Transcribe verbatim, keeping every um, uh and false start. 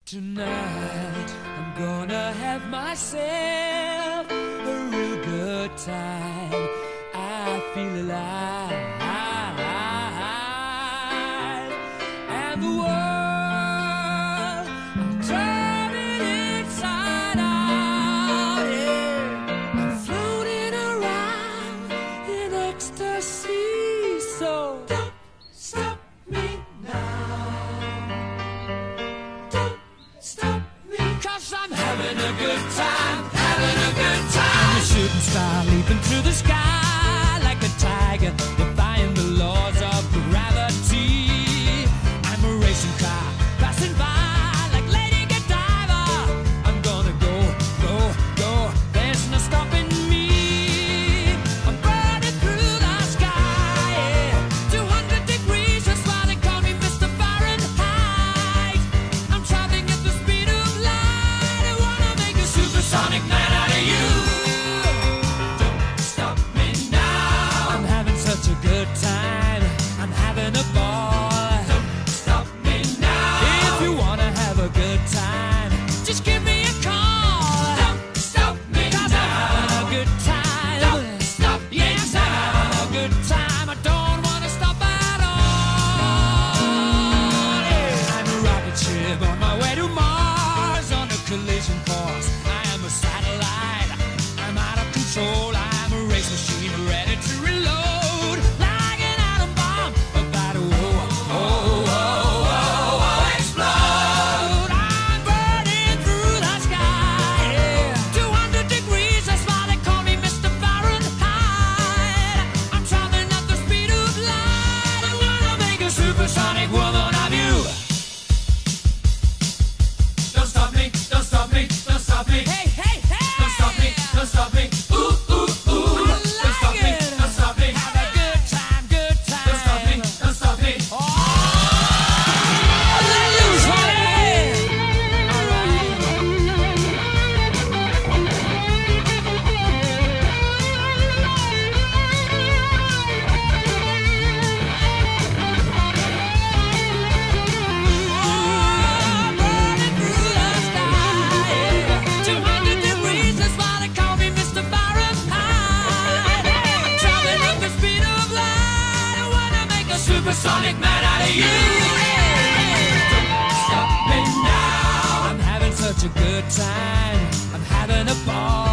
Tonight, I'm gonna have myself a real good time. I feel alive, and the world, I'm turning inside out, yeah. I'm floating around in ecstasy, so don't stop me now. Stop me, 'cause I'm having a good time, having a good time. I'm a shooting star leaping through the sky like a tiger, defying the laws of gravity. I'm a racing car passing by like Lady Godiva. I'm gonna go, go, go, there's no stopping me. I'm burning through the sky, yeah. two hundred degrees, that's why they call me Mister Fahrenheit. I'm traveling at the speed of light. I wanna make a supersonic man out of you. Don't stop me now. I'm having such a good time, I'm having a ball. Don't stop me now. If you wanna have a good time, just give me a call. Don't stop me 'cause now. I'm having a good time. Don't stop me yes, now. I'm having a good time. I don't wanna stop at all. Yeah. I'm a rocket ship on my way to Mars on a collision course. I am a satellite. I'm out of control. I'm a race machine ready to reload. Like an atom bomb about to oh, oh, oh, oh, oh, explode. I'm burning through the sky, yeah. two hundred degrees, that's why they call me Mister Fahrenheit. I'm traveling at the speed of light. I wanna make a supersonic woman of you. Don't stop me, don't stop me, don't stop me. Hey, hey, hey! Don't stop me, don't stop me. Ooh, ooh, ooh. I Don't like stop me, it. don't stop me. Have a good time, good time. Don't stop me, don't stop me. Oh, let loose, honey. All right. Oh, burning through the sky, yeah. two hundred degrees, that's why they call me Mister Fahrenheit. I'm traveling at the speed of light. I wanna make a supersonic man out of you. Don't stop me now. I'm having such a good time, I'm having a ball.